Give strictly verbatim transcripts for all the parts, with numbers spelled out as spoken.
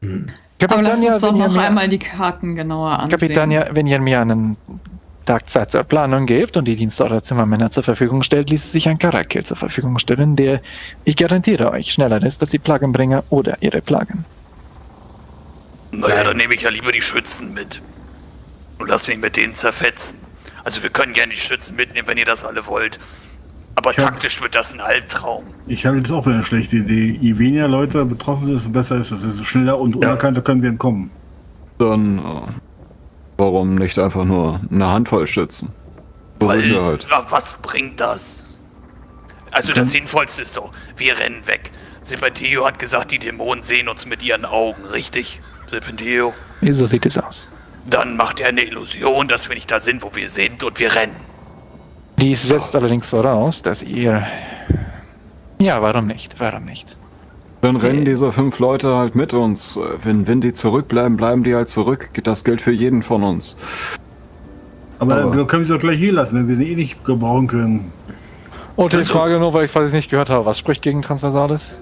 Hm. Aber lass uns doch noch mir, einmal die Karten genauer ansehen. Kapitän, wenn ihr mir einen Tag Zeit zur Planung gebt und die Dienstorte Zimmermänner zur Verfügung stellt, ließ sich ein Karakel zur Verfügung stellen, der, ich garantiere euch, schneller ist als die Plagenbringer oder ihre Plagen. Naja, dann nehme ich ja lieber die Schützen mit. Und lass mich mit denen zerfetzen. Also wir können gerne die Schützen mitnehmen, wenn ihr das alle wollt. Aber ich taktisch hab, wird das ein Albtraum. Ich halte das auch für eine schlechte Idee. Je weniger Leute betroffen sind, desto besser ist es. Desto schneller und unerkannter ja. können wir entkommen. Dann äh, warum nicht einfach nur eine Handvoll Schützen? Weil, halt. Was bringt das? Also das Sinnvollste ist doch, wir rennen weg. Serpentio hat gesagt, die Dämonen sehen uns mit ihren Augen, richtig? Serpentio? So sieht es aus. Dann macht er eine Illusion, dass wir nicht da sind, wo wir sind, und wir rennen. Dies setzt oh. allerdings voraus, dass ihr... Ja, warum nicht? Warum nicht? Dann rennen diese fünf Leute halt mit uns. Wenn, wenn die zurückbleiben, bleiben die halt zurück. Das gilt für jeden von uns. Aber, Aber dann können wir sie doch gleich hier lassen, wenn wir sie eh nicht gebrauchen können. Und die Frage nur, weil ich falls ich nicht gehört habe, was spricht gegen Transversales?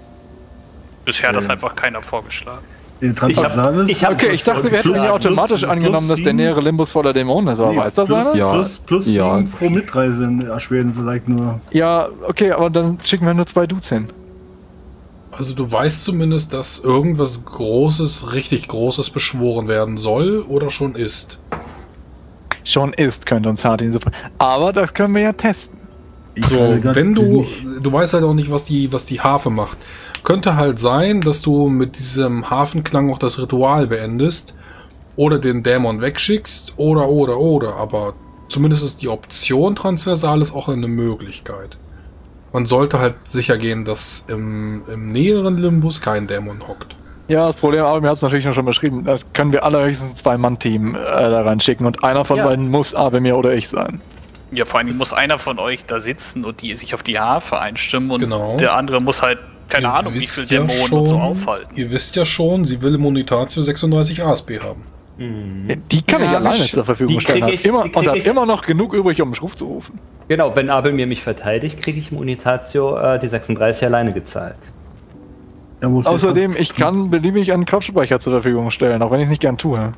Bisher hat das einfach keiner vorgeschlagen. Ich hab, ich hab okay, ich dachte, wir hätten ja automatisch plus, angenommen, plus dass der nähere Limbus voller Dämonen ist, aber nee, weiß das plus, einer? Ja, plus, plus ja. pro Mitreise erschweren vielleicht nur. Ja, okay, aber dann schicken wir nur zwei Dudes hin. Also du weißt zumindest, dass irgendwas Großes, richtig Großes beschworen werden soll oder schon ist. Schon ist, könnte uns hart in so. Aber das können wir ja testen. So, wenn du, du weißt halt auch nicht, was die, was die Harfe macht. Könnte halt sein, dass du mit diesem Hafenklang auch das Ritual beendest oder den Dämon wegschickst oder, oder, oder. Aber zumindest ist die Option Transversales auch eine Möglichkeit. Man sollte halt sicher gehen, dass im, im näheren Limbus kein Dämon hockt. Ja, das Problem, aber mir hat es natürlich noch schon beschrieben, da können wir allerhöchstens ein Zwei-Mann-Team äh, da reinschicken und einer von ja. beiden muss Abelmir oder ich sein. Ja, vor allem muss einer von euch da sitzen und die sich auf die Harfe einstimmen und genau. der andere muss halt, keine ihr Ahnung, wie viele ja Dämonen schon, und so aufhalten. Ihr wisst ja schon, sie will Immunitatio sechsunddreißig A S B haben. Mhm. Die kann ja, ich alleine zur Verfügung stellen ich, immer, und hat immer noch genug übrig, um einen Schruf zu rufen. Genau, wenn Abelmir mich verteidigt, kriege ich Immunitatio äh, die sechsunddreißig alleine gezahlt. Außerdem, ich kann beliebig einen Kraftspeicher zur Verfügung stellen, auch wenn ich es nicht gern tue.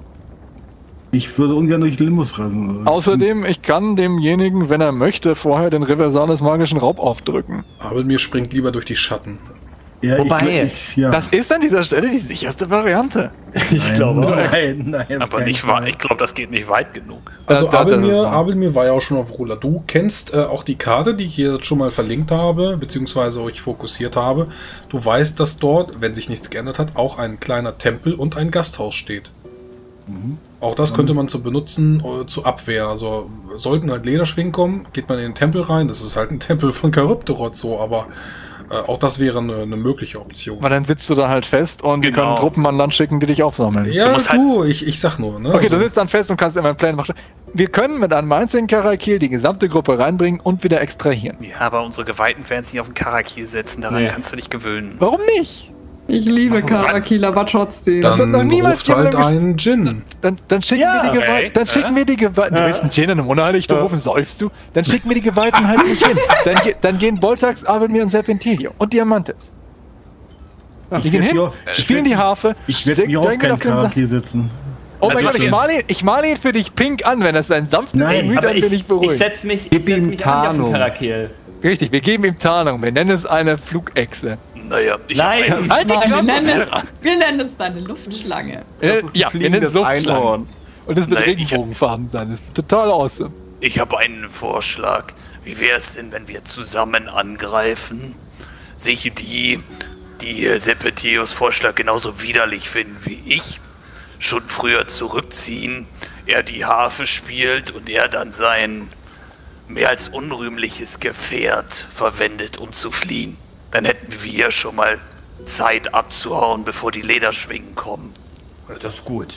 Ich würde ungern durch Limbus reisen. Außerdem, ich kann demjenigen, wenn er möchte, vorher den Reversales magischen Raub aufdrücken. Abelmir springt lieber durch die Schatten. Ja, Wobei, ich, ich, ja. das ist an dieser Stelle die sicherste Variante. Ich nein, glaube nein, nein, aber nicht weit. Ich glaube, das geht nicht weit genug. Also ja, Abelmir, Abelmir war ja auch schon auf Roller. Du kennst äh, auch die Karte, die ich hier schon mal verlinkt habe, beziehungsweise euch fokussiert habe. Du weißt, dass dort, wenn sich nichts geändert hat, auch ein kleiner Tempel und ein Gasthaus steht. Mhm. Auch das könnte man zu benutzen äh, zur Abwehr. Also sollten halt Lederschwingen kommen, geht man in den Tempel rein. Das ist halt ein Tempel von Charybdorot so, aber äh, auch das wäre eine, eine mögliche Option. Weil dann sitzt du da halt fest und genau. die können Truppen an Land schicken, die dich aufsammeln. Ja, du, du ich, ich sag nur. Ne? Okay, also, du sitzt dann fest und kannst immer einen Plan machen. Wir können mit einem einzigen Karakil die gesamte Gruppe reinbringen und wieder extrahieren. Ja, aber unsere Geweihten werden sich auf den Karakil setzen. Daran nee. kannst du dich gewöhnen. Warum nicht? Ich liebe Karakil, aber trotzdem. Dann das hat noch niemals halt einen Djinn. Dann, dann schicken ja, wir die Geweihten. Okay. Dann schicken äh? wir die Geweihten. Du bist ein Djinn in einem Unheiligtum, säufst du? Dann schicken wir die Geweihten halt nicht hin. Dann, dann gehen Boltax, Abelmir und Serpentilio und Diamantes. Die ich gehen hin, auch, spielen die Harfe. Ich werde mir auch kein Karakil setzen. Oh mein also Gott, ich male, ihn, ich male ihn für dich pink an, wenn das ein sanftes Gemüt, dann bin ich beruhigt. Ich setze mich, ich setz mich an auf den Karakil. Richtig, wir geben ihm Tarnung. Wir nennen es eine Flugechse. Naja, ich Nein, halt wir, nennen es, wir nennen es eine Luftschlange. Das ist ja, wir nennen es Luftschlange. Und es wird Regenbogenfarben sein. Das ist total awesome. Ich habe einen Vorschlag. Wie wäre es denn, wenn wir zusammen angreifen? Sich die, die Serpentios Vorschlag genauso widerlich finden wie ich, schon früher zurückziehen, er die Harfe spielt und er dann sein mehr als unrühmliches Gefährt verwendet, um zu fliehen. Dann hätten wir schon mal Zeit abzuhauen, bevor die Lederschwingen kommen. Das ist gut.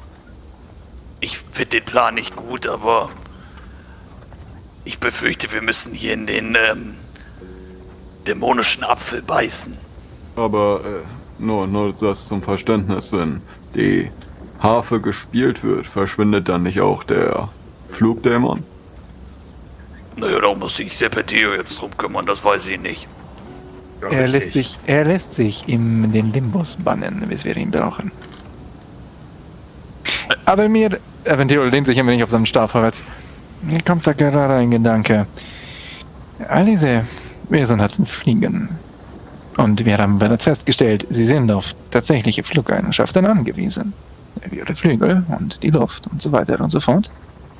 Ich finde den Plan nicht gut, aber ich befürchte, wir müssen hier in den ähm, dämonischen Apfel beißen. Aber äh, nur, nur das zum Verständnis, wenn die Harfe gespielt wird, verschwindet dann nicht auch der Flugdämon? Naja, da muss sich Serpentio jetzt drum kümmern, das weiß ich nicht. Er lässt, sich, er lässt sich in den Limbus bannen, bis wir ihn brauchen. Aber mir, Aventino lehnt sich ein wenig auf seinen Stab vorwärts. Mir kommt da gerade ein Gedanke. All diese Wesenheiten fliegen. Und wir haben bereits festgestellt, sie sind auf tatsächliche Flugeigenschaften angewiesen. Wie ihre Flügel und die Luft und so weiter und so fort.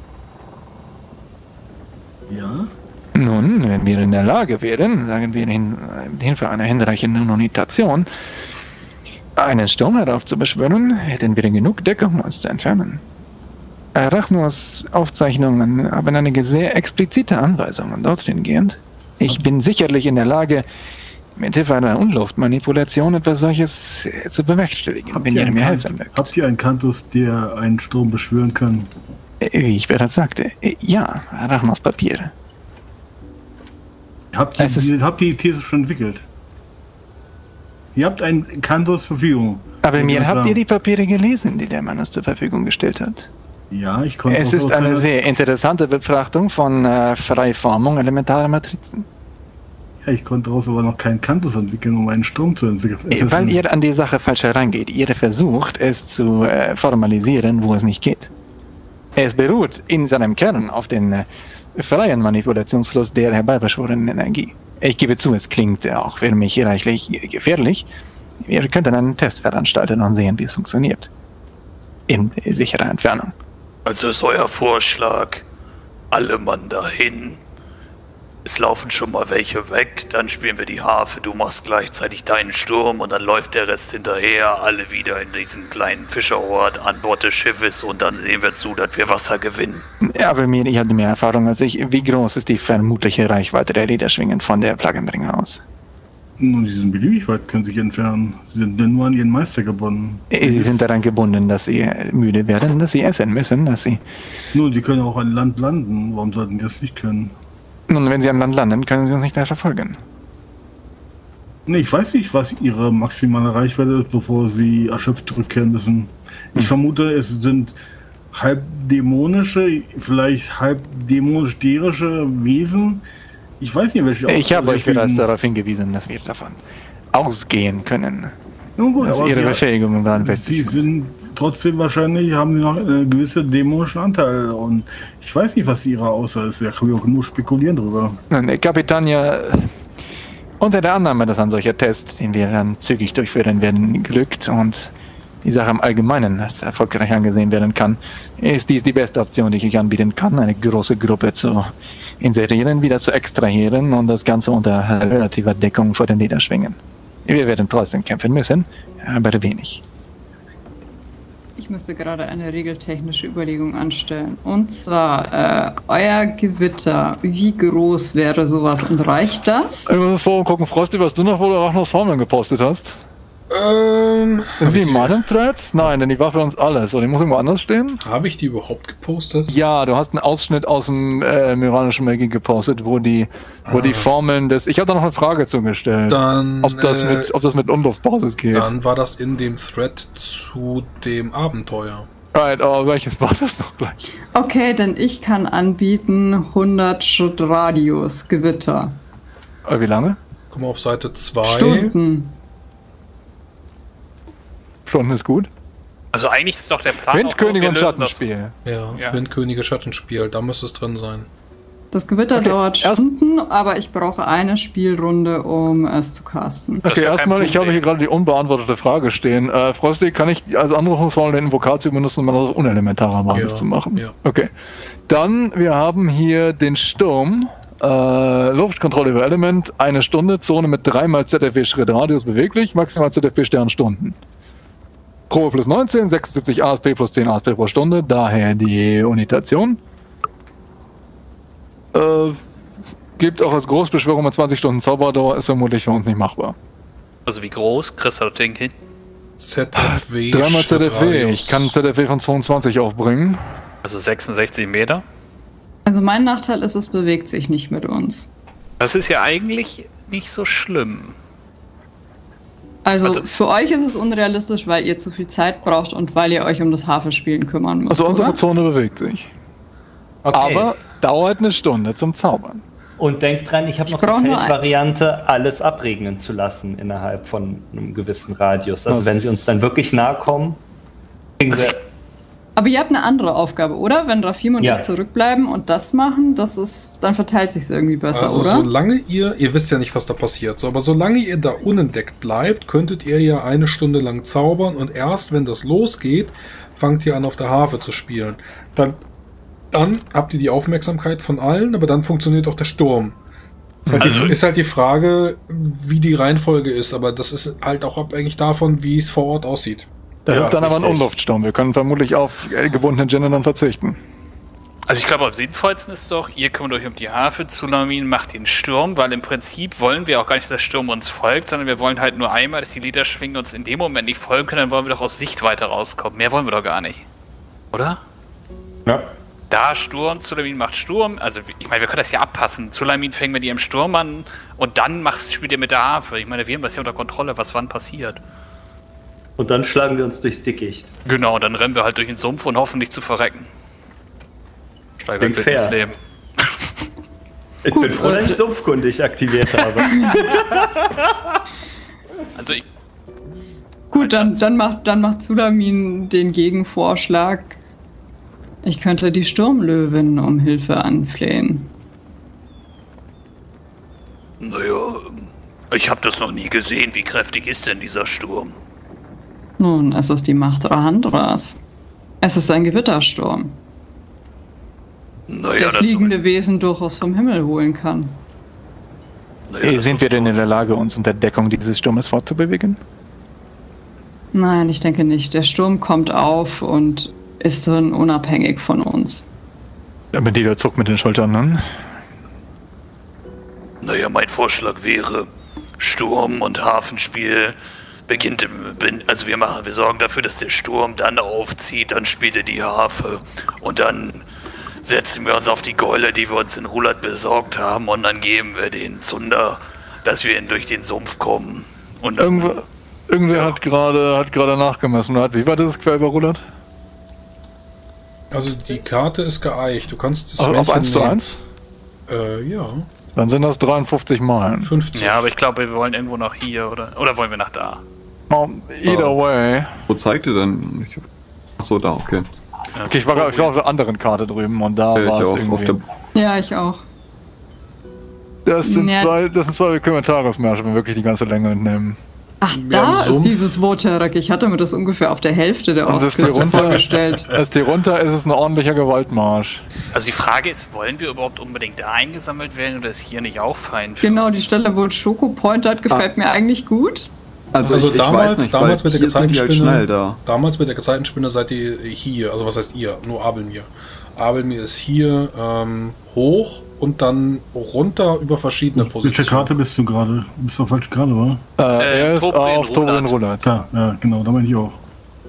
Ja? Nun, wenn wir in der Lage wären, sagen wir in, mit Hilfe einer hinreichenden Unitation, einen Sturm heraufzubeschwören, hätten wir genug Deckung, um uns zu entfernen. Arachnos Aufzeichnungen haben einige sehr explizite Anweisungen dorthin gehend. Ich bin sicherlich in der Lage, mit Hilfe einer Unluftmanipulation etwas solches zu bewerkstelligen, Habt wenn ihr ihr einen mir Kant- helfen mögt. Habt ihr einen Kantus, der einen Sturm beschwören kann? Wie ich bereits sagte, ja, Arachnos Papier. Habt ihr, Es ist- ihr habt die These schon entwickelt? Ihr habt einen Kantus zur Verfügung. Aber mir Ja, habt klar. ihr die Papiere gelesen, die der Mann uns zur Verfügung gestellt hat. Ja, ich konnte Es auch ist aus eine einer- sehr interessante Betrachtung von äh, Freiformung elementarer Matrizen. Ja, ich konnte daraus aber noch keinen Kantus entwickeln, um einen Strom zu entwickeln. Ist das Weil schon- ihr an die Sache falsch herangeht. Ihr versucht, es zu äh, formalisieren, wo es nicht geht. Es beruht in seinem Kern auf den äh, freien Manipulationsfluss der herbeibeschworenen Energie. Ich gebe zu, es klingt äh, auch für mich reichlich äh, gefährlich. Wir könnten einen Test veranstalten und sehen, wie es funktioniert. In äh, sicherer Entfernung. Also ist euer Vorschlag, alle Mann dahin. Es laufen schon mal welche weg, dann spielen wir die Harfe, du machst gleichzeitig deinen Sturm und dann läuft der Rest hinterher, alle wieder in diesen kleinen Fischerort an Bord des Schiffes und dann sehen wir zu, dass wir Wasser gewinnen. Ja, aber mir, ich hatte mehr Erfahrung als ich. Wie groß ist die vermutliche Reichweite der Lederschwingen von der Plagenbringer aus? Nun, die sind beliebig weit, können sich entfernen. Sie sind nur an ihren Meister gebunden. Sie sind daran gebunden, dass sie müde werden, dass sie essen müssen, dass sie... Nun, sie können auch an Land landen. Warum sollten die das nicht können? Nun, wenn sie an Land landen, können sie uns nicht mehr verfolgen. Nee, ich weiß nicht, was ihre maximale Reichweite ist, bevor sie erschöpft zurückkehren müssen. Ich Hm. vermute, es sind halb dämonische, vielleicht halb dämonisch-derische Wesen. Ich weiß nicht, welche... Ich habe euch bereits deswegen- darauf hingewiesen, dass wir davon ausgehen können. Nun gut, Dass aber ihre sie- Befähigungen waren Sie wirklich. sind trotzdem wahrscheinlich, haben sie noch einen gewissen dämonischen Anteil und ich weiß nicht, was ihre Aussage ist. Da kann ich auch nur spekulieren drüber. Nun, Kapitania, unter der Annahme, dass ein solcher Test, den wir dann zügig durchführen werden, glückt und die Sache im Allgemeinen als erfolgreich angesehen werden kann, ist dies die beste Option, die ich euch anbieten kann, eine große Gruppe zu inserieren, wieder zu extrahieren und das Ganze unter relativer Deckung vor den Lederschwingen. Wir werden trotzdem kämpfen müssen, aber wenig. Ich müsste gerade eine regeltechnische Überlegung anstellen. Und zwar, äh, euer Gewitter, wie groß wäre sowas und reicht das? Ich muss das Forum gucken, Frosty, was du noch wohl Arachnos Formeln gepostet hast. Ähm, Ist habe die ich, in meinem Thread? Nein, denn die war für uns alles. Oder die muss irgendwo anders stehen? hab ich die überhaupt gepostet? Ja, du hast einen Ausschnitt aus dem äh, Myranischen Magie gepostet, wo die, wo die Formeln des... Ich habe da noch eine Frage zugestellt. Dann, ob, das äh, mit, ob das mit Unluftbasis geht. dann war das in dem Thread zu dem Abenteuer. Right, aber welches war das noch gleich? Okay, denn ich kann anbieten hundert Schritt Radius, Gewitter. Äh, wie lange? Guck mal auf Seite zwei. Stunden. Stunden ist gut. Also eigentlich ist doch der Plan Windkönig auch, und wir lösen das- Schattenspiel. Ja, Ja. Windkönige Schattenspiel, da müsste es drin sein. Das Gewitter Okay, dauert erst- Stunden, aber ich brauche eine Spielrunde, um es zu casten. Das ist Okay, ja kein erstmal, ich habe Problem. hier gerade die unbeantwortete Frage stehen. Äh, Frosty, kann ich als Anrufungsformel den Invokatio benutzen, um das auf unelementarer Basis Ja, zu machen? ja. Okay. Dann, wir haben hier den Sturm. Äh, Luftkontrolle über Element, eine Stunde, Zone mit dreimal Z F W Schrittradius beweglich, maximal Z F W Sternstunden. Probe plus neunzehn, sechsundsiebzig A S P plus zehn A S P pro Stunde, daher die Unitation. Äh, gibt auch als Großbeschwörung mit zwanzig Stunden Zauberdauer, ist vermutlich für uns nicht machbar. Also wie groß kriegst du das Ding hin? Z F W. Dreimal Z F W, Schrittradius. ich kann Z F W von zweiundzwanzig aufbringen. Also sechsundsechzig Meter? Also mein Nachteil ist, es bewegt sich nicht mit uns. Das ist ja eigentlich nicht so schlimm. Also, Also- für euch ist es unrealistisch, weil ihr zu viel Zeit braucht und weil ihr euch um das Havelspielen kümmern müsst. Also unsere oder? Zone bewegt sich. Okay. Aber dauert eine Stunde zum Zaubern. Und denkt dran, ich habe noch brauch die nur ein- Feldvariante, alles abregnen zu lassen innerhalb von einem gewissen Radius. Also wenn sie uns dann wirklich nahe kommen, kriegen Also wir... ich- Aber ihr habt eine andere Aufgabe, oder? Wenn Rafim und Ja. ich zurückbleiben und das machen, das ist, dann verteilt sich irgendwie besser, Also oder? solange ihr, ihr wisst ja nicht, was da passiert, so, aber solange ihr da unentdeckt bleibt, könntet ihr ja eine Stunde lang zaubern und erst wenn das losgeht, fangt ihr an auf der Harfe zu spielen. Dann, dann habt ihr die Aufmerksamkeit von allen, aber dann funktioniert auch der Sturm. Ist halt, Also- die, ist halt die Frage, wie die Reihenfolge ist, aber das ist halt auch abhängig davon, wie es vor Ort aussieht. Da Ja, hilft dann aber ein richtig. Unluftsturm. Wir können vermutlich auf äh, gebundene Ginen dann verzichten. Also ich glaube, am sinnvollsten ist doch, ihr kümmert euch um die Harfe, Zulamin macht den Sturm, weil im Prinzip wollen wir auch gar nicht, dass der Sturm uns folgt, sondern wir wollen halt nur einmal, dass die Lieder schwingen und uns in dem Moment nicht folgen können, dann wollen wir doch aus Sichtweite rauskommen. Mehr wollen wir doch gar nicht. Oder? Ja. Da Sturm, Zulamin macht Sturm, also ich meine, wir können das ja abpassen. Zulamin fängt mit ihrem Sturm an und dann machst, spielt ihr mit der Harfe. Ich meine, wir haben das ja unter Kontrolle, was wann passiert. Und dann schlagen wir uns durchs Dickicht. Genau, und dann rennen wir halt durch den Sumpf und hoffen nicht zu verrecken. Steigert Klingt wird fair. das Leben. Ich Gut, bin froh, dass ich sumpfkundig aktiviert habe. Also ich, Gut, dann, dann macht, dann macht Zulamin den Gegenvorschlag. Ich könnte die Sturmlöwin um Hilfe anflehen. naja, ich habe das noch nie gesehen. Wie kräftig ist denn dieser Sturm? Nun, es ist die Macht Rahandras. Es ist ein Gewittersturm, Naja, der das fliegende Wesen durchaus vom Himmel holen kann. naja, Äh, das sind wir wird denn in uns- der Lage, uns unter Deckung dieses Sturmes fortzubewegen? Nein, ich denke nicht. Der Sturm kommt auf und ist dann unabhängig von uns. Damit jeder zuckt mit den Schultern, ne? Naja, mein Vorschlag wäre, Sturm und Hafenspiel beginnt im, bin- also wir machen, wir sorgen dafür, dass der Sturm dann aufzieht, dann spielt er die Harfe und dann setzen wir uns auf die Gäule, die wir uns in Rulat besorgt haben und dann geben wir den Zunder, dass wir durch den Sumpf kommen. Und dann, Irgendwer, irgendwer Ja. hat gerade hat gerade nachgemessen. Hat, wie war das quer überrudert? Also die Karte ist geeicht. Du kannst das Auf, auf Männchen eins zu nehmen. eins? Äh, ja. Dann sind das dreiundfünfzig Meilen. fünfzig. ja, aber ich glaube, wir wollen irgendwo nach hier oder oder wollen wir nach da? Oh, either Oh. way. Wo zeigt ihr denn? Ich- Achso, da, okay. Okay, ich war, ich war auf der anderen Karte drüben und da Ja, war ich es auch irgendwie. auf der. Ja, ich auch. das sind Ja. zwei, das sind zwei Kommentarmärsche, wenn wir wirklich die ganze Länge nehmen. Ach, Wir haben da ist Sumpf. dieses Woterek. Ich hatte mir das ungefähr auf der Hälfte der Und das ist Ostküste hier runter. vorgestellt. Erst hier runter ist es ein ordentlicher Gewaltmarsch. Also die Frage ist, wollen wir überhaupt unbedingt da eingesammelt werden oder ist hier nicht auch fein für Genau, die uns? Stelle, wo Schoko Point hat, gefällt mir eigentlich gut. Also, Also ich, ich damals- weiß nicht, damals weil mit der hier sind die halt Gezeitenspinne- schnell da. Damals mit der Gezeitenspinne seid ihr hier, also was heißt ihr? Nur Abelmir. Abelmir ist hier ähm, hoch und dann runter über verschiedene Welche Positionen. Karte bist du gerade? Bist du auf welche Karte, war? Äh, Äh, er ist Tobrin auf Tobrin Rulat. Rulat. Da, ja, genau, da meine ich auch.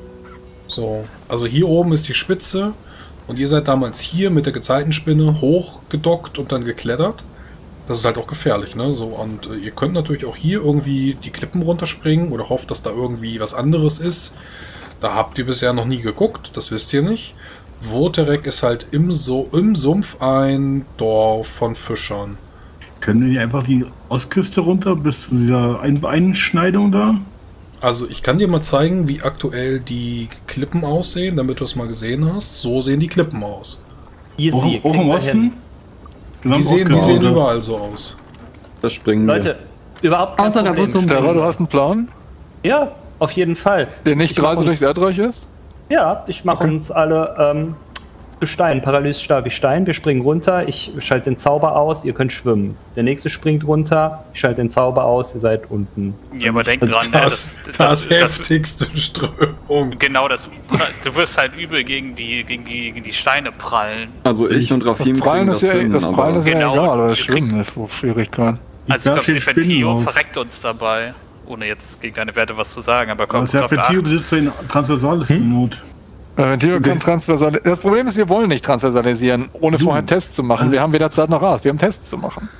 So, also hier oben ist die Spitze und ihr seid damals hier mit der Gezeitenspinne hochgedockt und dann geklettert. Das ist halt auch gefährlich, ne? So, und äh, ihr könnt natürlich auch hier irgendwie die Klippen runterspringen oder hofft, dass da irgendwie was anderes ist. Da habt ihr bisher noch nie geguckt, das wisst ihr nicht. Woterek ist halt im, so im Sumpf ein Dorf von Fischern. Können wir nicht einfach die Ostküste runter bis zu dieser Ein Einschneidung da? Also ich kann dir mal zeigen, wie aktuell die Klippen aussehen, damit du es mal gesehen hast. So sehen die Klippen aus. Easy, Auch, auch kriegen im wir Osten? hin. Die Gesamt sehen, die ausgebaut, sehen oder? überall so aus. Da springen Leute, überhaupt kein Außer da, wo Problem. es so ein- Terra, du hast einen Plan, Ja, auf jeden Fall. der nicht Ich mach Reise uns- durchs Erdreich ist? Ja, ich mache Okay. uns alle ähm, zu Stein, Paralyse starr wie Stein. Wir springen runter, ich schalte den Zauber aus, ihr könnt schwimmen. Der nächste springt runter, ich schalte den Zauber aus, ihr seid unten. Ja, aber denk dran, ne, Das, das, das, das, das, heftigste Strömung. genau, das, du wirst halt übel gegen die, gegen die, gegen die Steine prallen. Also ich und Das Rafim Prallen kriegen ist das ja, hin, das Prallen aber ist ja Genau, egal, aber das ihr kriegt- Schwimmen ist so Schwierigkeit. Also ich Da glaube, steht Spinnen Serpentio drauf. verreckt uns dabei. Ohne jetzt gegen deine Werte was zu sagen, aber Aber kommt gut auf der Serpentio Acht. besitzt den Transversales in Not. Äh, kann transversal das Problem ist, wir wollen nicht transversalisieren, ohne Du. vorher Tests zu machen. Wir haben weder Zeit noch Rast, wir haben Tests zu machen.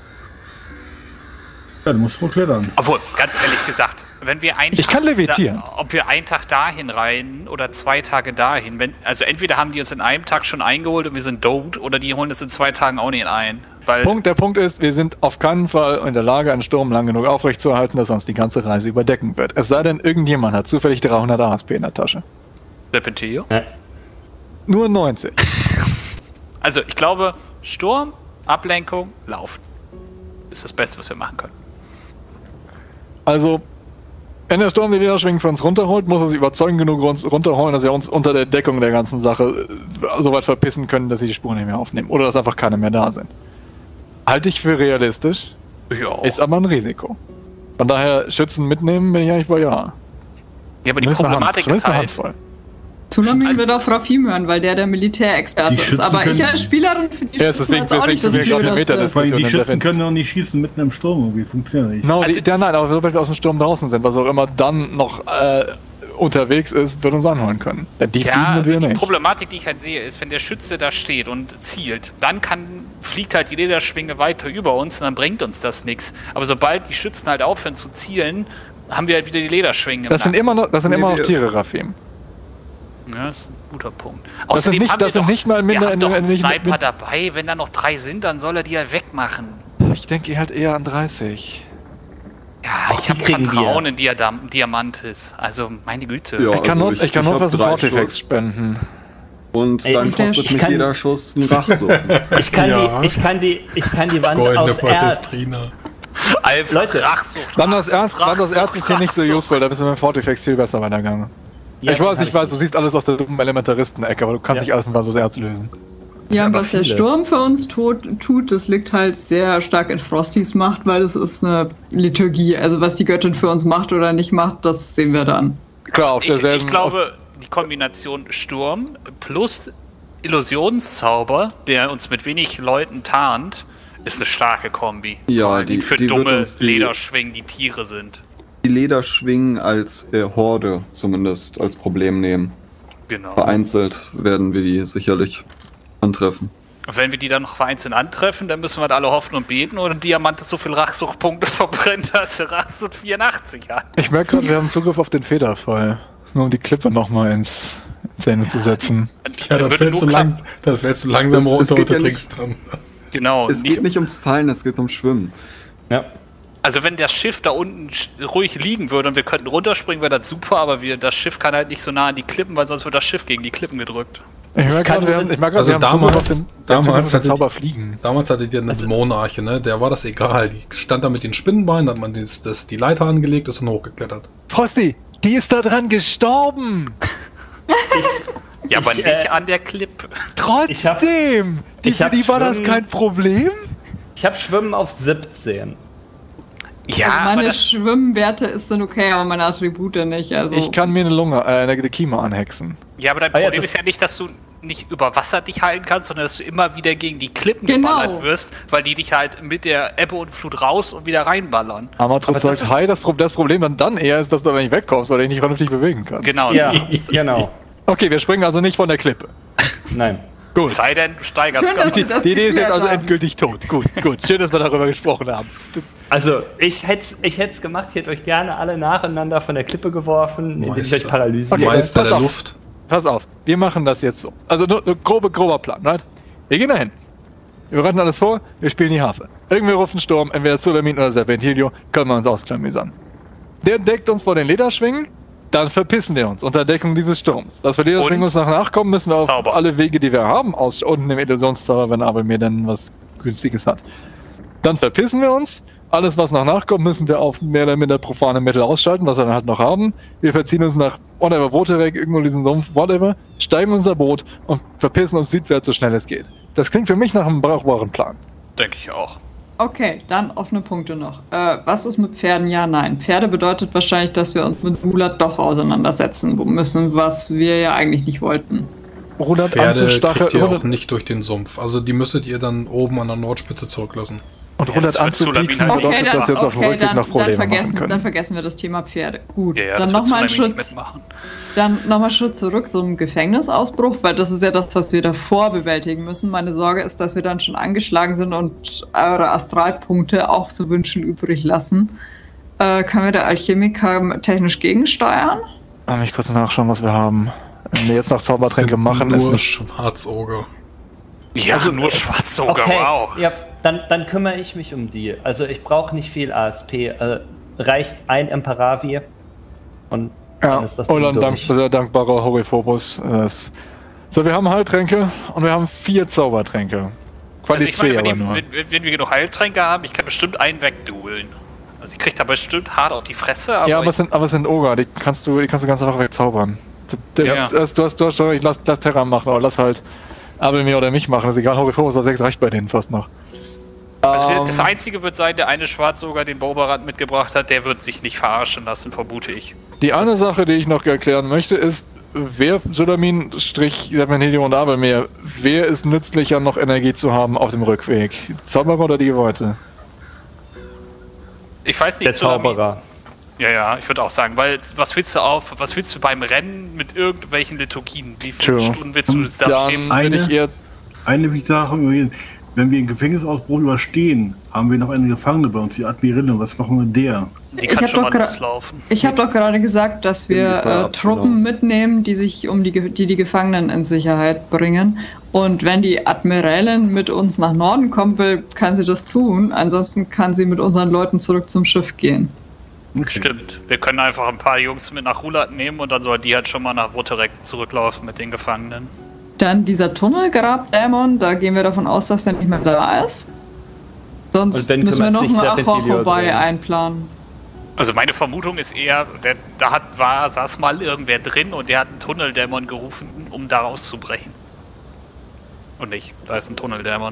Ja, du musst hochklettern. Obwohl, ganz ehrlich gesagt, wenn wir einen Ich kann Tag levitieren. Da, ob wir einen Tag dahin reiten oder zwei Tage dahin, wenn, also entweder haben die uns in einem Tag schon eingeholt und wir sind dood, oder die holen es in zwei Tagen auch nicht ein. Weil Punkt, der Punkt ist, wir sind auf keinen Fall in der Lage, einen Sturm lang genug aufrechtzuerhalten, dass uns die ganze Reise überdecken wird. Es sei denn, irgendjemand hat zufällig dreihundert A S P in der Tasche. Serpentillo? Ja. Nur neunzig. Also, ich glaube, Sturm, Ablenkung, Laufen. Ist das Beste, was wir machen können. Also, wenn der Sturm die Lederschwingen für uns runterholt, muss er sie überzeugend genug uns runterholen, dass wir uns unter der Deckung der ganzen Sache so weit verpissen können, dass sie die Spuren nicht mehr aufnehmen. Oder dass einfach keine mehr da sind. Halte ich für realistisch, Ja. ist aber ein Risiko. Von daher, Schützen mitnehmen bin ich eigentlich bei ja. Ja, aber die Zumindest eine Hand- Problematik zumindest ist eine halt, Handvoll. Tsunamin wird auf Rafim hören, weil der der Militärexperte Die ist. Schützen Aber ich können- als Spielerin für die Ja, Schützen deswegen- jetzt auch nicht das deswegen Gefühl, sind wir dass Meter das... des- Weil die Diskussion Schützen entwerfen. können doch nicht schießen mitten im Sturm. Wie funktioniert nicht? No, Also- die, ja, nein, aber sobald wir aus dem Sturm draußen sind, was auch immer dann noch äh, unterwegs ist, wird uns anholen können. Denn die ja, fliegen also wir die nicht. Problematik, die ich halt sehe, ist, wenn der Schütze da steht und zielt, dann kann, fliegt halt die Lederschwinge weiter über uns und dann bringt uns das nichts. Aber sobald die Schützen halt aufhören zu zielen, haben wir halt wieder die Lederschwinge im Das sind Nacken. immer noch, das sind Nee, immer noch wir- Tiere, Rafim. Ja, das ist ein guter Punkt. Das sind nicht- haben das wir sind doch, nicht mal minder- wir haben doch einen nicht- Sniper mit- dabei. Wenn da noch drei sind, dann soll er die halt wegmachen. Ich denke halt eher an dreißig. Ja, Auch ich die habe kriegen Vertrauen wir. in Diadam Diamantis. Also, meine Güte. Ja. Ich kann also nur, ich- ich kann ich nur hab was drei Fortifex Schuss. spenden. Und Ey, dann und der kostet Sch- mich kann- jeder Schuss einen Rachsucht. Ich kann, Ja. die, ich, kann die, ich kann die Wand Goldene aus Erz. Palestrina. Einfach Leute, Rachsucht, Dann das Rachsucht, Erz, dann das Erz ist hier nicht so Rachsucht. useful, da bist du mit dem Fortifex viel besser weitergegangen. Ja, ich weiß, hab ich weiß, du siehst alles aus der dummen Elementaristen-Ecke, aber du kannst Ja. nicht alles mit das Erz lösen. Ja, und aber was der vieles. Sturm für uns tut, tut, das liegt halt sehr stark in Frostys Macht, weil es ist eine Liturgie. Also was die Göttin für uns macht oder nicht macht, das sehen wir dann. Klar, auf Ich, derselben... ich glaube, die Kombination Sturm plus Illusionszauber, der uns mit wenig Leuten tarnt, ist eine starke Kombi. Ja, Vor allen Dingen die- für die wird dumme uns die- Lederschwingen, die Tiere sind. Die Lederschwingen als äh, Horde zumindest als Problem nehmen. Genau. Vereinzelt werden wir die sicherlich antreffen. Und wenn wir die dann noch vereinzelt antreffen, dann müssen wir halt alle hoffen und beten oder Diamant so viel Rachsuchtpunkte verbrennt, dass er Rachsucht vierundachtzig hat. Ich merke gerade, wir haben Zugriff auf den Federfall. Nur um die Klippe nochmal ins Zähne zu setzen. Ja, da Würde fällst, du nur lang, da fällst du langsam Das- es runter geht und du ja trinkst dann. Genau. Es geht nicht ums Fallen, es geht ums Schwimmen. Ja. Also wenn das Schiff da unten sch- ruhig liegen würde und wir könnten runterspringen, wäre das super, aber wir, das Schiff kann halt nicht so nah an die Klippen, weil sonst wird das Schiff gegen die Klippen gedrückt. Ich merke kann gerade, wir nur- haben, ich merke Also gerade, wir haben Zugriff auf damals- den, wir haben Zugriff damals auf den hatte Zauber die- fliegen. Damals hattet ihr eine Dämonenarche, ne? Der war das egal. Die stand da mit den Spinnenbeinen, da hat man das, das, die Leiter angelegt, ist dann hochgeklettert. Frosty, die ist da dran gestorben! Ja, aber Ich, nicht äh, an der Klippe. Ich hab- Trotzdem! Die, ich für hab die war das Schwimmen- kein Problem? Ich habe Schwimmen auf siebzehn. Ja, also aber meine das, Schwimmwerte ist dann okay, aber meine Attribute nicht. Also Ich kann mir eine Lunge, äh, eine Kima anhexen. ja, aber dein Ah ja, Problem das- ist ja nicht, dass du nicht über Wasser dich heilen kannst, sondern dass du immer wieder gegen die Klippen Genau. geballert wirst, weil die dich halt mit der Ebbe und Flut raus und wieder reinballern. Amatro das sagt, ist- hi, das, Pro das Problem dann, dann eher ist, dass du da nicht wegkommst, weil du dich nicht vernünftig bewegen kannst. Genau. Ja, genau. Okay, wir springen also nicht von der Klippe. Nein. Gut. Sei denn, du steigerst Schön, gar dass Die, nicht. das die Idee ist jetzt geklärt also haben. endgültig tot. Gut, gut. Schön, dass wir darüber gesprochen haben. Also, ich hätte es ich hätt's gemacht, ich hätte euch gerne alle nacheinander von der Klippe geworfen, indem ich euch Meister. paralysiere. Okay, Meister pass der auf. Luft. Pass auf, wir machen das jetzt so. Also nur, nur grobe, grober Plan, right? Wir gehen dahin. Wir bereiten alles vor, wir spielen die Harfe. Irgendwie ruft ein Sturm, entweder Zulamin oder Serpentilio, können wir uns ausklamüsern. Der deckt uns vor den Lederschwingen, dann verpissen wir uns unter Deckung dieses Sturms. Was für Lederschwingen Und uns nach nachkommen, müssen wir auf Zauber. alle Wege, die wir haben, aus unten im Illusionszauber, wenn aber mir dann was Günstiges hat. Dann verpissen wir uns. Alles, was noch nachkommt, müssen wir auf mehr oder minder profane Mittel ausschalten, was wir dann halt noch haben. Wir verziehen uns nach whatever, Woterek, irgendwo diesen Sumpf, whatever, steigen in unser Boot und verpissen uns südwärts, so schnell es geht. Das klingt für mich nach einem brauchbaren Plan. Denke ich auch. Okay, dann offene Punkte noch. Äh, was ist mit Pferden? Ja, nein. Pferde bedeutet wahrscheinlich, dass wir uns mit Rulat doch auseinandersetzen müssen, was wir ja eigentlich nicht wollten. Rudert Pferde anzustacheln, kriegt ihr auch Rudert, nicht durch den Sumpf. Also die müsstet ihr dann oben an der Nordspitze zurücklassen. und Ja, Rudert das wird Zulamin anzupieksen halt bedeutet, dass wir jetzt auf dem Rückweg dann, noch dann, Probleme machen vergessen, dann können. vergessen wir das Thema Pferde. Gut, Ja, ja, dann das wird nochmal einen Tsunami nicht Schritt, mitmachen. dann noch mal einen Schritt zurück zum Gefängnisausbruch, weil das ist ja das, was wir davor bewältigen müssen. Meine Sorge ist, dass wir dann schon angeschlagen sind und eure Astralpunkte auch zu wünschen übrig lassen. Äh, können wir der Alchemiker technisch gegensteuern? Lass mich kurz nachschauen, was wir haben. Wenn wir jetzt noch Zaubertränke Sind machen, ist nur eine Schwarzoger. Ja, Also, nur schwarz sogar, Okay, wow. ihr habt, Dann, dann kümmere ich mich um die. Also ich brauche nicht viel A S P. Äh, reicht ein Imperavi und ja, dann ist das und dann durch. dank, sehr dankbarer Horiphobos. Äh, so, wir haben Heiltränke und wir haben vier Zaubertränke. Also ich meine, Qualität wenn, aber nur. die, wenn, wenn wir genug Heiltränke haben, ich kann bestimmt einen wegdueln. Also ich krieg da bestimmt hart auf die Fresse, aber... Ja, aber ich, es sind, aber es sind Ogre, die kannst du, die kannst du ganz einfach wegzaubern. Du, Ja. du, hast, du, hast, du hast schon, ich lass, lass Terra machen, aber lass halt Abelmir oder mich machen, ist egal, Horiphobos auf sechs reicht bei denen fast noch. also Ähm, das Einzige wird sein, der eine Schwarzsoger den Boberrand mitgebracht hat, der wird sich nicht verarschen lassen, vermute ich. Die eine Sache, die ich noch erklären möchte, ist, wer Solamin, Strich, Serpentinium und Abelmir, wer ist nützlicher, noch Energie zu haben auf dem Rückweg? Zauberer oder die Geweihte? Ich weiß nicht, Der Zauberer. Ja, ja, ich würde auch sagen, weil was willst du auf, was willst du beim Rennen mit irgendwelchen Liturgien? Wie viele True. Stunden willst du das da Dann stehen? würde ich Eine- eher... Eine wichtige Sache, wenn wir einen Gefängnisausbruch überstehen, haben wir noch eine Gefangene bei uns, die Admirille. Was machen wir mit der? Die Ich kann hab schon doch mal gra- loslaufen. Ich habe doch gerade gesagt, dass wir Gefahr äh, ab, Truppen genau. mitnehmen, die sich um die, Ge- die die Gefangenen in Sicherheit bringen. Und wenn die Admiralin mit uns nach Norden kommen will, kann sie das tun. Ansonsten kann sie mit unseren Leuten zurück zum Schiff gehen. Okay. Stimmt. Wir können einfach ein paar Jungs mit nach Rulat nehmen und dann soll die halt schon mal nach Wutterek zurücklaufen mit den Gefangenen. Dann dieser Tunnelgrabdämon, da gehen wir davon aus, dass der nicht mehr da ist. Sonst Und wenn müssen wir noch kümmert sich einen Serpentilio Achor drum? einplanen. Also meine Vermutung ist eher, der, da hat, war, saß mal irgendwer drin und der hat einen Tunneldämon gerufen, um da rauszubrechen. Und nicht, da ist ein Tunneldämon.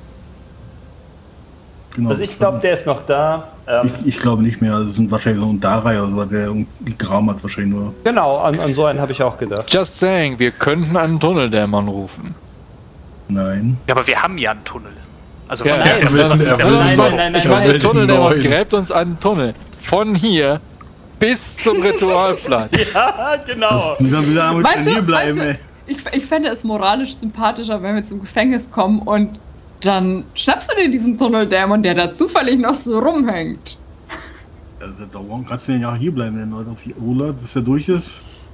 Genau. Also ich glaube, der ist noch da. Ähm, Ich, ich glaube nicht mehr. Also es sind wahrscheinlich so ein Darai oder so, der gegraben hat wahrscheinlich nur. genau, an, an so einen habe ich auch gedacht. Just saying, wir könnten einen Tunneldämon rufen. Nein. Ja, aber wir haben ja einen Tunnel. Also Ja, von nein, daher, nein, was ist der nein, Plan? nein, nein, nein, nein, Ich meine, will der den Tunneldämon neuen. gräbt uns einen Tunnel. Von hier bis zum Ritualplatz. Ja, genau. Wir sollen wieder mit Weißt du, hier bleiben, weißt ey. du ich, ich fände es moralisch sympathischer, wenn wir zum Gefängnis kommen und dann schnappst du dir diesen Tunneldämon, der da zufällig noch so rumhängt. Also, warum kannst du denn ja auch hier bleiben, wenn Leute auf Rulat, bis der durch ist?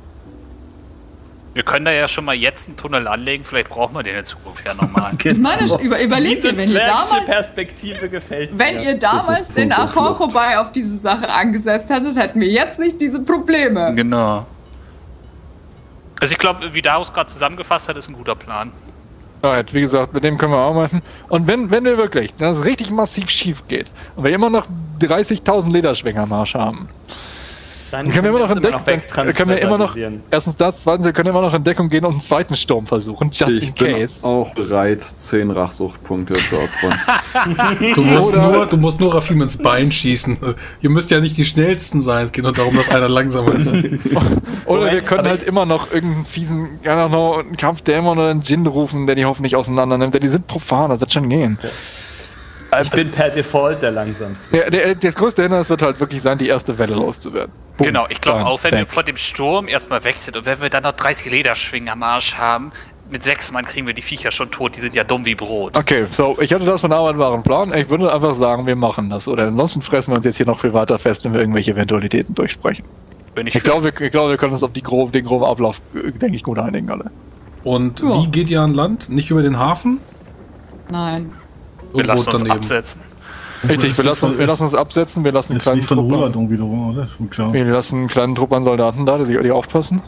Wir können da ja schon mal jetzt einen Tunnel anlegen, vielleicht brauchen wir den in Zukunft ja nochmal. Ich meine, über, überlegt ihr, wenn ihr damals, Perspektive gefällt wenn mir. ihr damals ist so den so Achor Flucht. vorbei auf diese Sache angesetzt hättet, hätten wir jetzt nicht diese Probleme. Genau. Also ich glaube, wie Darius gerade zusammengefasst hat, ist ein guter Plan. Alright, wie gesagt, mit dem können wir arbeiten. Und wenn, wenn wir wirklich, wenn das richtig massiv schief geht und wir immer noch dreißigtausend Lederschwänger am Arsch haben, Dann dann können wir immer noch in uns Deckung, dann können wir immer noch, erstens das, zweitens, wir können immer noch in Deckung gehen und einen zweiten Sturm versuchen, just Ich in bin case. auch bereit, zehn Rachsuchtpunkte zu opfern. Du musst, Oder- nur, du musst nur Rafim ins Bein schießen. Ihr müsst ja nicht die schnellsten sein. Es geht nur darum, dass einer langsamer ist. Oder wir Moment, können aber halt immer noch irgendeinen fiesen, ja noch einen Kampfdämon oder einen Djinn rufen, der die hoffentlich auseinander nimmt, denn die sind profan, das wird schon gehen. Ich bin per Default der langsamste. Der, der, das größte Hindernis wird halt wirklich sein, die erste Welle loszuwerden. Boom. Genau, ich glaube Bam. auch, wenn wir Bang. vor dem Sturm erstmal weg sind und wenn wir dann noch dreißig Lederschwingen am Arsch haben, mit sechs Mann kriegen wir die Viecher schon tot, die sind ja dumm wie Brot. Okay, so, ich hatte das von Arbeit war ein Plan. Ich würde einfach sagen, wir machen das. Oder ansonsten fressen wir uns jetzt hier noch viel weiter fest, wenn wir irgendwelche Eventualitäten durchsprechen. Bin ich Ich glaube, wir, ich glaube, wir können uns auf die grob, den groben Ablauf, äh, denke ich, gut einigen alle. Und Ja. wie geht ihr an Land? Nicht über den Hafen? Nein. wir Irgendwo lassen uns absetzen. Richtig, wir lassen, wir lassen uns absetzen, wir lassen einen Das ist kleinen nicht von Trupp Rulat an, irgendwie so, oder? Das ist wohl klar. wir lassen einen kleinen Trupp an Soldaten da, die, sich- die aufpassen.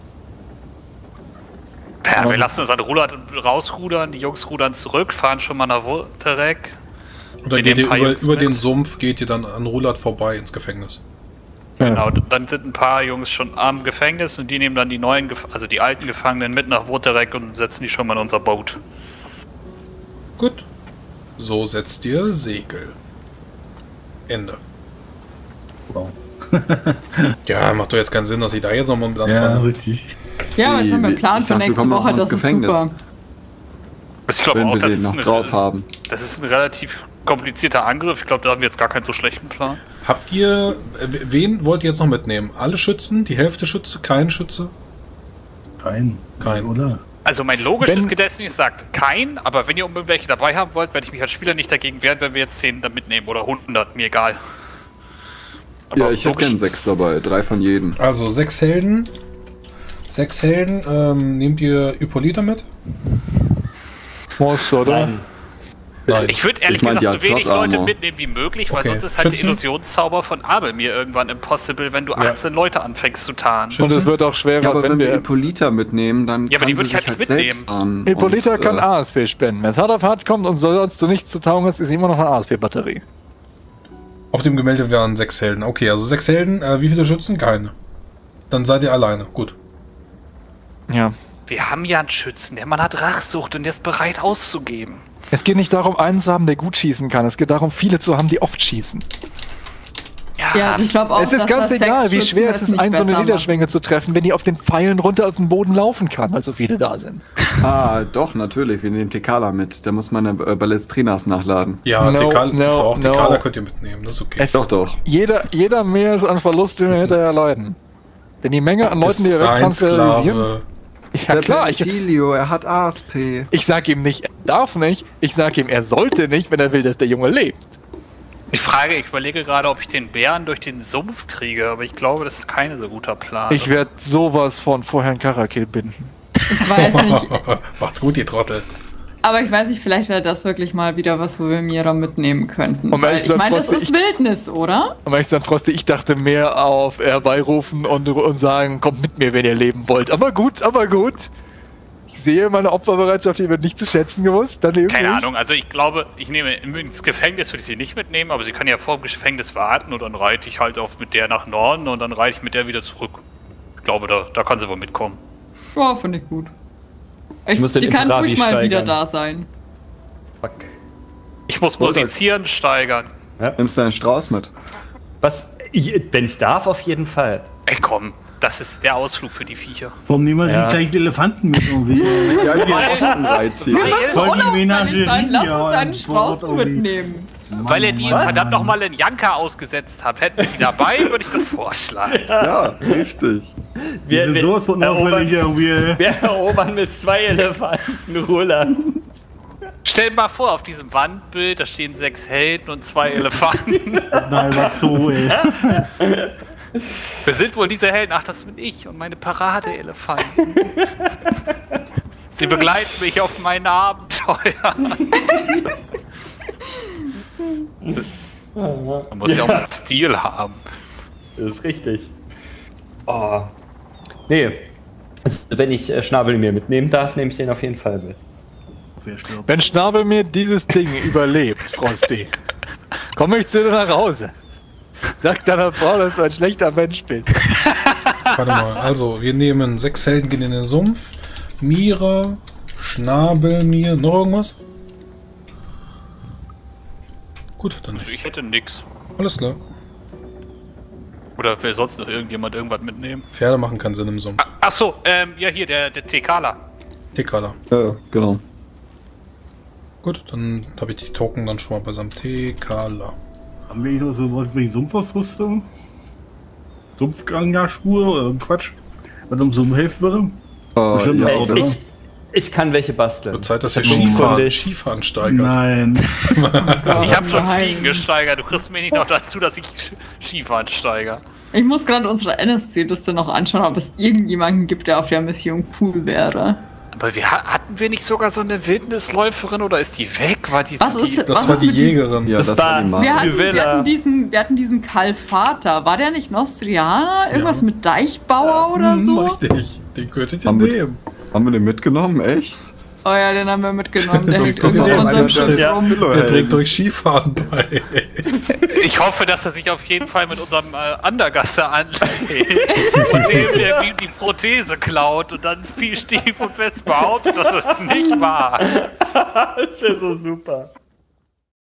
Ja, wir lassen uns an Rulat rausrudern, die Jungs rudern zurück, fahren schon mal nach Wutterek. Oder Wir geht ihr nehmen ein paar über, Jungs über den mit. Sumpf, geht ihr dann an Rulat vorbei ins Gefängnis? Genau, dann sind ein paar Jungs schon am Gefängnis und die nehmen dann die neuen, Gef also die alten Gefangenen mit nach Wutterek und setzen die schon mal in unser Boot. Gut. So setzt ihr Segel. Ende. Wow. Ja, macht doch jetzt keinen Sinn, dass ich da jetzt nochmal mit Ja, anfange. richtig. Ja, aber jetzt haben wir einen Ich Plan für dachte, wir nächste kommen auch Woche, ins das ist Gefängnis. super. Also ich glaube Wenn auch, wir das den ist, noch ein, drauf das, haben. das ist ein relativ komplizierter Angriff. Ich glaube, da haben wir jetzt gar keinen so schlechten Plan. Habt ihr, äh, wen wollt ihr jetzt noch mitnehmen? Alle Schützen? Die Hälfte Schütze? Kein Schütze? Kein. Kein. Oder? Also mein logisches Wenn- Gedächtnis sagt kein, aber wenn ihr unbedingt welche dabei haben wollt, werde ich mich als Spieler nicht dagegen wehren, wenn wir jetzt zehn da mitnehmen oder hundert, mir egal. Ja, ich hätte logisch- gern sechs dabei, drei von jedem. Also sechs Helden. Sechs Helden. Ähm, nehmt ihr Hippolyta mit? Muss, oder? Nein. Nein. Ich würde ehrlich Ich mein, gesagt die so hat wenig Plot Leute Armor. mitnehmen wie möglich, weil Okay. sonst ist halt der Schützen? Illusionszauber von Abel mir irgendwann impossible, wenn du achtzehn Leute anfängst zu tarnen. Schützen? Und es wird auch schwerer, Ja, aber wenn wenn wir wir... Hippolyta mitnehmen, dann Ja, aber die kann würd sie ich sich halt nicht halt mitnehmen. selbst an. Hippolyta und, kann äh, A S P spenden. Wenn es hart auf hart kommt und sonst du nichts zu taugen hast, ist immer noch eine A S P-Batterie. Auf dem Gemälde wären sechs Helden. Okay, also sechs Helden. Äh, wie viele Schützen? Keine. Dann seid ihr alleine. Gut. Ja. Wir haben ja einen Schützen, der Mann hat Rachsucht und der ist bereit auszugeben. Es geht nicht darum, einen zu haben, der gut schießen kann. Es geht darum, viele zu haben, die oft schießen. Ja, also ich glaube auch, Es ist dass ganz das egal, wie Sechs schwer Schützen es ist, nicht einen so eine besser macht. Niederschwinge zu treffen, wenn die auf den Pfeilen runter auf den Boden laufen kann, weil so viele da sind. Ah, doch, natürlich. Wir nehmen Tekala mit. Da muss man äh, Ballestrinas nachladen. Ja, No, Tekala, no, doch, no. Tekala könnt ihr mitnehmen. Das ist okay. Doch, doch. Jeder, jeder mehr an Verlust, den wir hinterher leiden. Denn die Menge an Leuten, die Ist er sein wegtransferisieren... Sklave. Ja klar, ich, Tilio, er hat A S P. ich sag ihm nicht, er darf nicht. Ich sag ihm, er sollte nicht, wenn er will, dass der Junge lebt. Die Frage, ich überlege gerade, ob ich den Bären durch den Sumpf kriege, aber ich glaube, das ist kein so guter Plan. Ich werde sowas von vorher Karakil binden. Ich weiß nicht. Macht's gut, ihr Trottel. Aber ich weiß nicht, vielleicht wäre das wirklich mal wieder was, wo wir Mira mitnehmen könnten. Um Weil ehrlich ich zu sein, meine, das Frosty, ist Wildnis, oder? Aber ich sag, Frosty, ich dachte mehr auf herbeirufen und, und sagen, kommt mit mir, wenn ihr leben wollt. Aber gut, aber gut. Ich sehe meine Opferbereitschaft, die wird nicht zu schätzen gewusst. Dann Keine Ahnung, also ich glaube, ich nehme ins Gefängnis, würde ich sie nicht mitnehmen, aber sie kann ja vor dem Gefängnis warten und dann reite ich halt auf mit der nach Norden und dann reite ich mit der wieder zurück. Ich glaube, da, da kann sie wohl mitkommen. Ja, finde ich gut. Ich, muss den die kann Imperavi ruhig mal steigern. wieder da sein. Fuck. Ich muss Was musizieren, steigern. Nimmst du einen Strauß mit? Was? Ich, wenn ich darf, auf jeden Fall. Ey komm, das ist der Ausflug für die Viecher. Warum nehmen wir Ja. die gleichen Elefanten mit irgendwie? Ja, die Weil- Reittier. Wir müssen Voll die unauffällig Menagerie, sein. Lass ja, uns einen ein Strauß Wort irgendwie. mitnehmen. Weil ihr die Mann, verdammt Mann. nochmal in Janka ausgesetzt habt. Hätten wir die dabei, würde ich das vorschlagen. Ja, richtig. Die sind sowas von auffällig irgendwie. Wir erobern mit zwei Elefanten Roland. Stell dir mal vor, auf diesem Wandbild, da stehen sechs Helden und zwei Elefanten. Nein, was so, ey. Wer sind wohl diese Helden? Ach, das bin ich und meine Parade-Elefanten. Sie begleiten mich auf meine Abenteuer. Man muss ja auch mal Stil haben. Das ist richtig. Oh. Nee. Also, wenn ich äh, Schnabel mir mitnehmen darf, nehme ich den auf jeden Fall mit. Wer stirbt? Wenn Schnabel mir dieses Ding überlebt, Frosty, komme ich zu dir nach Hause. Sag deiner Frau, dass du ein schlechter Mensch bist. Warte mal, also wir nehmen sechs Helden, gehen in den Sumpf. Mira, Schnabel, mir. Noch irgendwas? Gut, dann Also ich hätte nix. alles klar. Oder will sonst noch irgendjemand irgendwas mitnehmen? Pferde machen keinen Sinn im Sumpf. Ach so, ähm, ja hier, der, der Tekala. Tekala. Ja, genau. Gut, dann habe ich die Token dann schon mal beisammen. Tekala. Haben wir hier noch so was wie Sumpfausrüstung? Sumpfganglerschuhe oder Quatsch? Was uns so helfen würde? Äh, Bestimmt ja, auch, oder? oder? Ich, ich kann welche basteln. Wird Zeit, dass ihr Ich hab nur Skifahren, Kunde. Skifahren steigert. Nein. Ich habe schon Nein. Fliegen gesteigert. Du kriegst mir nicht noch dazu, dass ich Sch- Skifahren steigere. Ich muss gerade unsere N S C-Liste noch anschauen, ob es irgendjemanden gibt, der auf der Mission cool wäre. Aber wir, ha- hatten wir nicht sogar so eine Wildnisläuferin oder ist die weg? War die, Was die, ist- Das Was war ist die mit diesem- Jägerin. Ja, Das das, war- war die Wir Mama. hatten, wir, Villa. hatten diesen, wir hatten diesen Kalfater. War der nicht Nostrianer? Irgendwas Ja. mit Deichbauer oder Hm, so? Richtig, den könntet ihr Haben wir- nehmen. Haben wir den mitgenommen? Echt? Oh ja, den haben wir mitgenommen. Der Das- hängt das irgendwo war auf einer unserem der- Schiff rum. Der bringt euch Skifahren bei. Ich hoffe, dass er sich auf jeden Fall mit unserem äh, Andergasser anlegt und dem der wie die Prothese klaut und dann viel stief und fest behauptet, dass es nicht war. Das wäre so super.